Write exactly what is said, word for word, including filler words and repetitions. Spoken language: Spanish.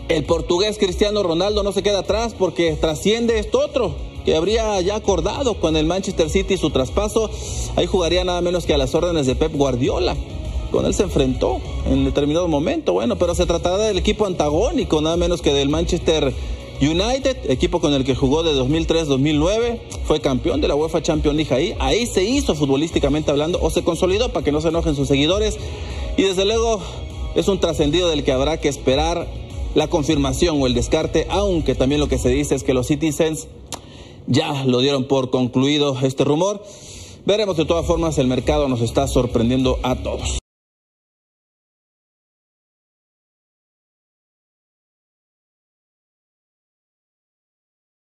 el portugués Cristiano Ronaldo no se queda atrás porque trasciende esto otro, que habría ya acordado con el Manchester City su traspaso. Ahí jugaría nada menos que a las órdenes de Pep Guardiola. Con él se enfrentó en determinado momento, bueno, pero se tratará del equipo antagónico, nada menos que del Manchester United, equipo con el que jugó de dos mil tres a dos mil nueve, fue campeón de la UEFA Champions League ahí, ahí se hizo futbolísticamente hablando, o se consolidó, para que no se enojen sus seguidores, y desde luego es un trascendido del que habrá que esperar la confirmación o el descarte, aunque también lo que se dice es que los Citizens ya lo dieron por concluido este rumor. Veremos. De todas formas, el mercado nos está sorprendiendo a todos.